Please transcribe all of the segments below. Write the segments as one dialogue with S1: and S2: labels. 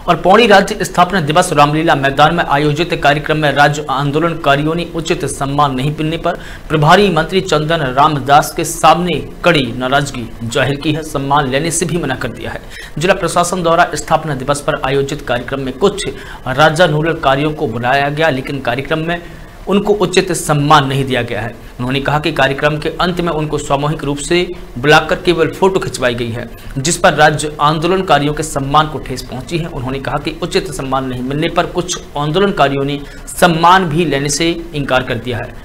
S1: और पौड़ी राज्य स्थापना दिवस रामलीला मैदान में आयोजित कार्यक्रम में राज्य आंदोलनकारियों ने उचित सम्मान नहीं मिलने पर प्रभारी मंत्री चंदन रामदास के सामने कड़ी नाराजगी जाहिर की है। सम्मान लेने से भी मना कर दिया है। जिला प्रशासन द्वारा स्थापना दिवस पर आयोजित कार्यक्रम में कुछ राजानुकूलकारियों को बुलाया गया, लेकिन कार्यक्रम में उनको उचित सम्मान नहीं दिया गया है। उन्होंने कहा कि कार्यक्रम के अंत में उनको सामूहिक रूप से बुलाकर केवल फोटो खिंचवाई गई है, जिस पर राज्य आंदोलनकारियों के सम्मान को ठेस पहुंची है। उन्होंने कहा कि उचित सम्मान नहीं मिलने पर कुछ आंदोलनकारियों ने सम्मान भी लेने से इनकार कर दिया है।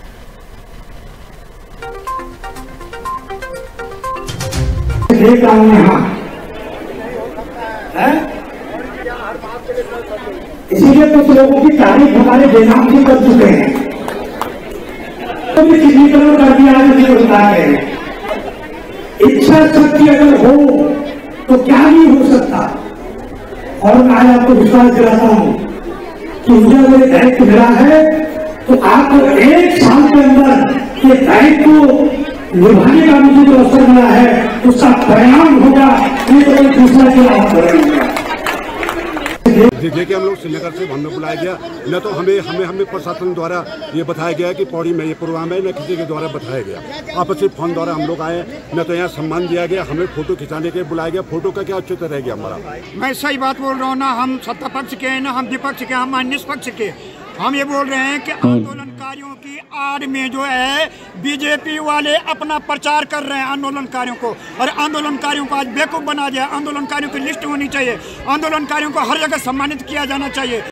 S2: इसीलिए कुछ लोगों की तारीफ हमारे बेनाम भी कर चुके हैं, तो भी चिन्हीकरण कर दिया है। इच्छा शक्ति अगर हो तो क्या नहीं हो सकता। और मैं आज आपको विश्वास दिलाता हूं कि मुझे अगर दायित्व मिला है तो आपको 1 साल के अंदर ये दायित्व निभाने का मुझे जो अवसर मिला है उसका परिणाम होगा, ये तो कोई दूसरा चुनाव करेगा।
S3: देखिए, हम लोग श्रीनगर से हमें बुलाया गया, न तो हमें प्रशासन द्वारा ये बताया गया कि पौड़ी में ये प्रोग्राम है, न किसी के द्वारा बताया गया। आपसी फोन द्वारा हम लोग आए, न तो यहाँ सम्मान दिया गया, हमें फोटो खिंचाने के बुलाया गया। फोटो का क्या औचित्य रह गया हमारा?
S4: मैं सही बात बोल रहा हूँ ना, हम सत्ता पक्ष के, न हम विपक्ष के, हम निष्पक्ष के। हम ये बोल रहे हैं कि आंदोलनकारियों की आड़ में जो है बीजेपी वाले अपना प्रचार कर रहे हैं आंदोलनकारियों को, और आंदोलनकारियों को आज बेवकूफ बना दिया। आंदोलनकारियों की लिस्ट होनी चाहिए, आंदोलनकारियों को हर जगह सम्मानित किया जाना चाहिए।